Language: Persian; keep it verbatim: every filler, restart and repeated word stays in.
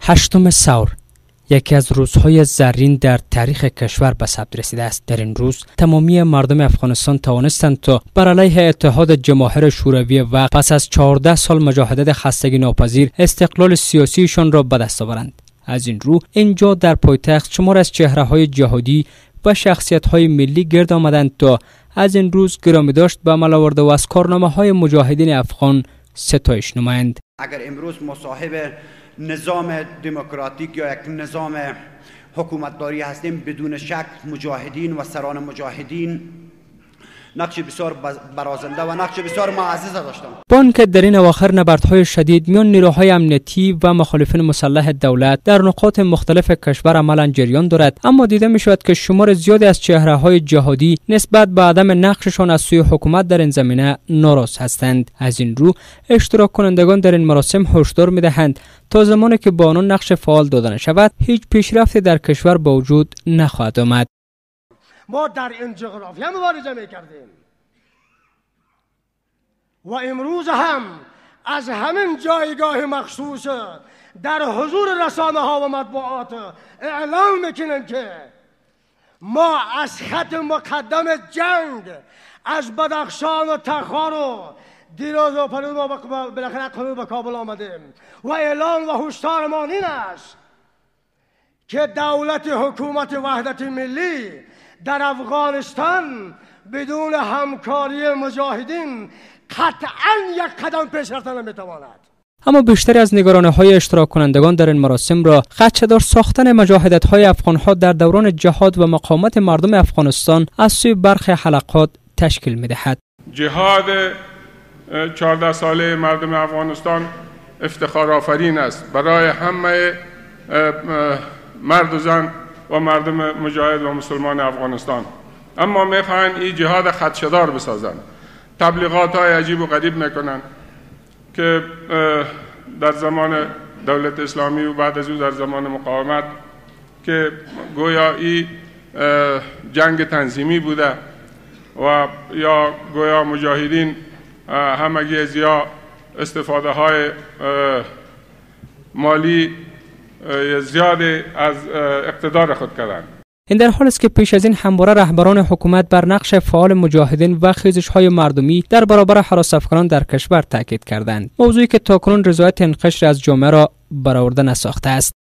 هشتم ثور یکی از روزهای زرین در تاریخ کشور به ثبت رسیده است. در این روز تمامی مردم افغانستان توانستند تا بر علیه اتحاد جماهیر شوروی و پس از چهارده سال مجاهدت خستگی ناپذیر استقلال سیاسیشان را به دست آورند. از این رو اینجا در پایتخت شمار از چهره‌های جهادی و شخصیت‌های ملی گرد آمدند تا از این روز گرامی داشت به عمل آورده و از کارنامه‌های مجاهدین افغان ستایش نمایند. اگر امروز مصاحب نظام دموکراتیک یا یک نظام حکومتداری هستیم، بدون شک مجاهدین و سران مجاهدین نقش بسیار برازنده و نقش بسیار معزز داشتند. با آنکه در این اواخر نبردهای شدید میان نیروهای امنیتی و مخالفین مسلح دولت در نقاط مختلف کشور عملاً جریان دارد، اما دیده می شود که شمار زیادی از چهره‌های جهادی نسبت به عدم نقششان از سوی حکومت در این زمینه ناراض هستند. از این رو اشتراک کنندگان در این مراسم هشدار می دهند تا زمانی که با آنان نقش فعال داده نشود هیچ پیشرفتی در کشور به وجود نخواهد آمد. ما در این جغرافیا مبارزه میکردیم و امروز هم از همین جایگاه مخصوص در حضور رسانه ها و مطبوعات اعلام میکنیم که ما از خط مقدم جنگ از بدخشان و تخار و دیروز و پلو و بالاخره قلو به کابل آمدیم و اعلان و هشدارمان این است که دولت حکومت وحدت ملی در افغانستان بدون همکاری مجاهدین قطعاً یک قدم پیش رفتن نمیتواند. اما بیشتر از نگرانی‌های اشتراک کنندگان در این مراسم را خدشه‌دار ساختن مجاهدت‌های افغان‌ها در دوران جهاد و مقاومت مردم افغانستان از سوی برخی حلقات تشکیل می‌دهد. جهاد چهارده ساله مردم افغانستان افتخار آفرین است برای همه مرد و زن و مردم مجاهد و مسلمان افغانستان، اما میخواهند این جهاد خدشه‌دار بسازند. تبلیغات های عجیب و غریب میکنند که در زمان دولت اسلامی و بعد از او در زمان مقاومت که گویا این جنگ تنظیمی بوده و یا گویا مجاهدین همگی از یا استفاده های مالی زیاد از اقتدار خود کردند. این در حال است که پیش از این همواره رهبران حکومت بر نقش فعال مجاهدین و خیزش‌های مردمی در برابر هراس افکاران در کشور تاکید کردند، موضوعی که تاکنون رضایت این قشر از جامعه را برآورده نساخته است.